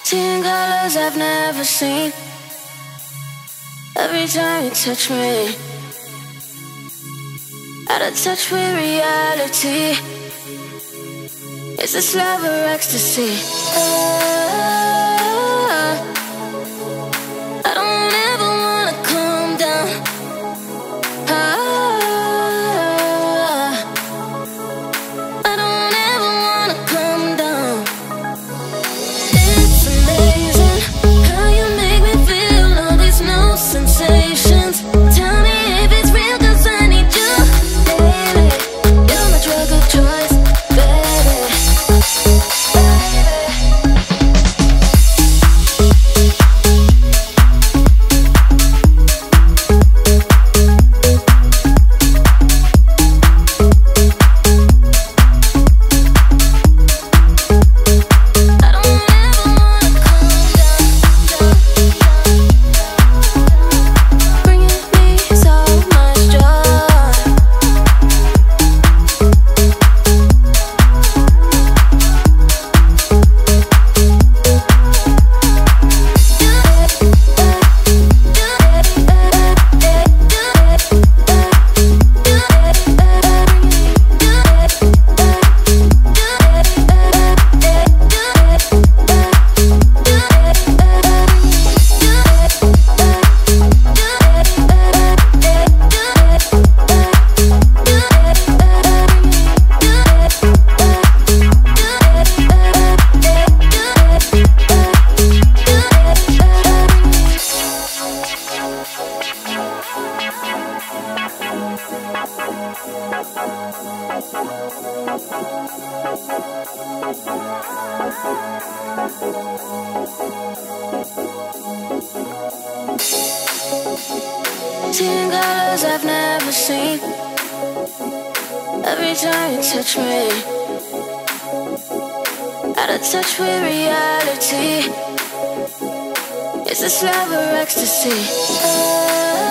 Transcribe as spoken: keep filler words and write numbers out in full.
Seeing colors I've never seen. Every time you touch me, out of touch with reality. It's this love or ecstasy. Ah, I don't ever wanna calm down. Ah, I don't ever wanna calm down. It's amazing how you make me feel all these new sensations. Tell me if it's real, 'cause I need you daily. You're my drug of choice, baby. Seeing colors I've never seen. Every time you touch me, out of touch with reality. It's this love or ecstasy. Ah,